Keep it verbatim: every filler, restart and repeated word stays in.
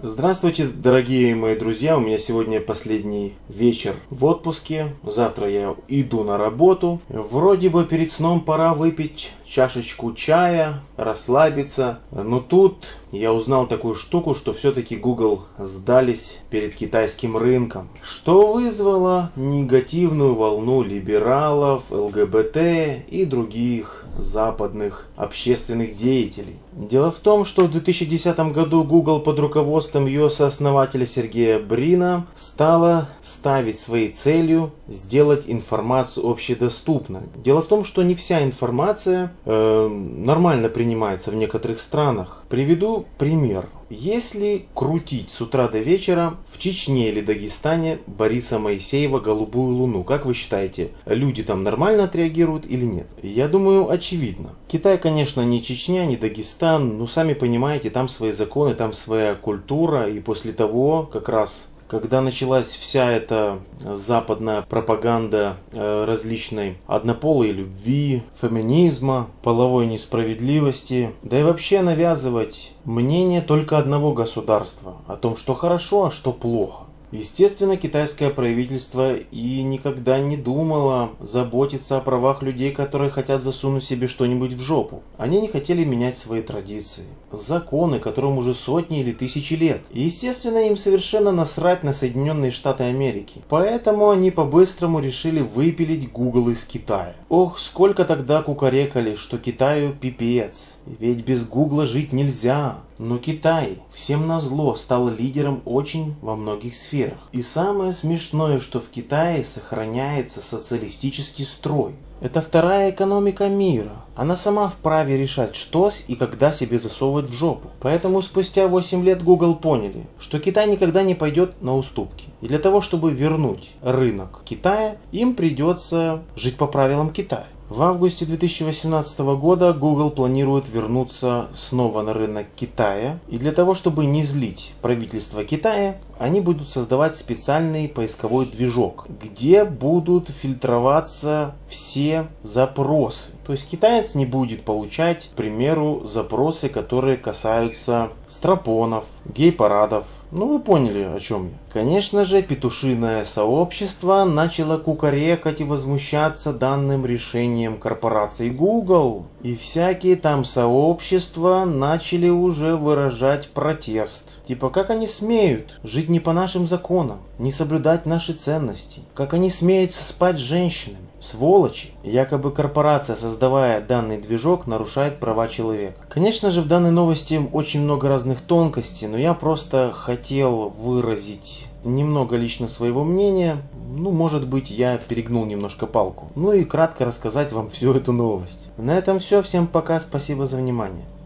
Здравствуйте, дорогие мои друзья! У меня сегодня последний вечер в отпуске. Завтра я иду на работу. Вроде бы перед сном пора выпить чашечку чая, расслабиться. Но тут я узнал такую штуку, что все-таки Google сдались перед китайским рынком, что вызвало негативную волну либералов, ЛГБТ и других западных общественных деятелей. Дело в том, что в две тысячи десятом году Google под руководством ее сооснователя Сергея Брина стала ставить своей целью сделать информацию общедоступной. Дело в том, что не вся информация э, нормально принимается в некоторых странах. Приведу пример. Если крутить с утра до вечера в Чечне или Дагестане Бориса Моисеева «Голубую луну», как вы считаете, люди там нормально отреагируют или нет? Я думаю, очевидно. Китай, конечно, не Чечня, не Дагестан, но сами понимаете, там свои законы, там своя культура, и после того, как раз когда началась вся эта западная пропаганда э, различной однополой любви, феминизма, половой несправедливости, да и вообще навязывать мнение только одного государства о том, что хорошо, а что плохо. Естественно, китайское правительство и никогда не думало заботиться о правах людей, которые хотят засунуть себе что-нибудь в жопу. Они не хотели менять свои традиции, законы, которым уже сотни или тысячи лет. И, естественно, им совершенно насрать на Соединенные Штаты Америки. Поэтому они по-быстрому решили выпилить Google из Китая. Ох, сколько тогда кукарекали, что Китаю пипец. Ведь без Гугла жить нельзя. Но Китай, всем назло, стал лидером очень во многих сферах. И самое смешное, что в Китае сохраняется социалистический строй. Это вторая экономика мира. Она сама вправе решать, что и когда себе засовывать в жопу. Поэтому спустя восемь лет Google поняли, что Китай никогда не пойдет на уступки. И для того, чтобы вернуть рынок Китая, им придется жить по правилам Китая. В августе две тысячи восемнадцатого года Google планирует вернуться снова на рынок Китая. И для того, чтобы не злить правительство Китая, они будут создавать специальный поисковой движок, где будут фильтроваться все запросы. То есть китаец не будет получать, к примеру, запросы, которые касаются стропонов, гей-парадов. Ну, вы поняли, о чем я. Конечно же, петушиное сообщество начало кукарекать и возмущаться данным решением корпорации Google. И всякие там сообщества начали уже выражать протест. Типа, как они смеют жить не по нашим законам, не соблюдать наши ценности? Как они смеют спать с женщинами? Сволочи! Якобы корпорация, создавая данный движок, нарушает права человека. Конечно же, в данной новости очень много разных тонкостей, но я просто хотел выразить немного лично своего мнения. Ну, может быть, я перегнул немножко палку. Ну и кратко рассказать вам всю эту новость. На этом все. Всем пока. Спасибо за внимание.